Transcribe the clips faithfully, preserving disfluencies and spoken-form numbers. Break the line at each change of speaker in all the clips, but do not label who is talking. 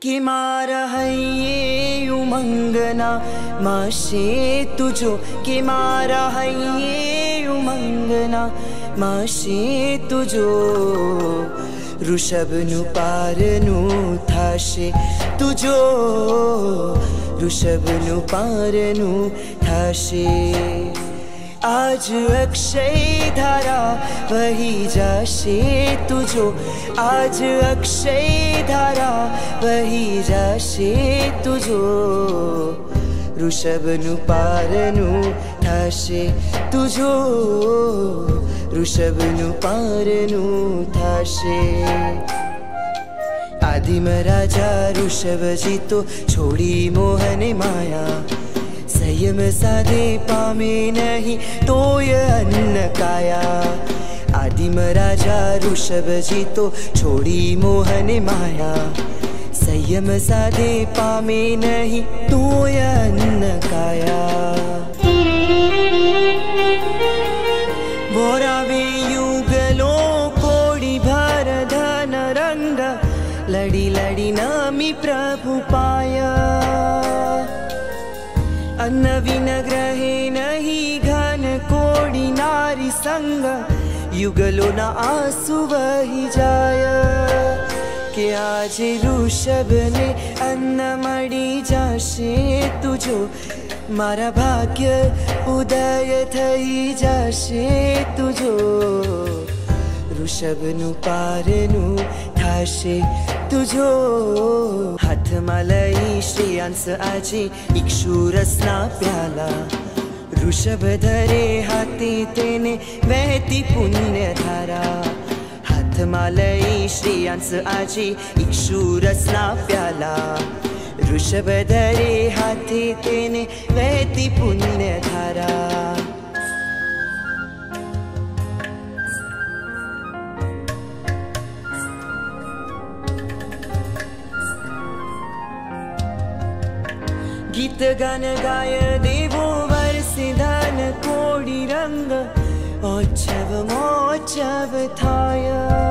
कि मारा है ये उमंगना माशे तुझो कि मारा है ये उमंगना माशे तुझो ऋषभनु पारनु थाशे तुझो ऋषभनु पारनु थाशे आज अक्षय धारा वही जाशे तुझो आज अक्षय धारा वही जाशे तुझो ऋषभनु पारनु थाशे तुझो ऋषभनु पारनु थाशे आदिम राजा ऋषभजी तो छोड़ी मोहन माया संयम साधे पामे नहीं तो ये अन्न काया आदिम राजा ऋषभजी तो छोड़ी मोहन माया संयम साधे पामे नहीं तो ये अन्न काया बोरावे युगलो कोड़ी भर धन रंग लड़ी लड़ी नामी प्रभु पाया अन्न विन ग्रहे नहीं घन कोड़ी नारी संग युगलो न आंसू वही जाय के आज ऋषभ ने अन्न मड़ी जाशे तुझो मारा भाग्य उदय थई जाशे तुझो ऋषभनु पारनु थाशे तुझो हाथ मालई श्रेयांस आजी इक्षुरसना प्याला ऋषभ धरे हाथी तेने वहती पुण्य धारा हाथ मालई श्रेयांस आजी इक्षुरसना प्याला ऋषभ धरे हाथी तेने वहती पुण्य धारा गीत गान गाय देवो वर्षे धन कोड़ी रंग उत्सव मोत्सव थाय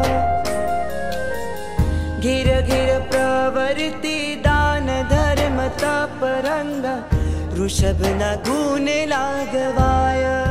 घेर घेर प्रवर्ति दान धर्म तप रंग ऋषभ न गुण लागवाय।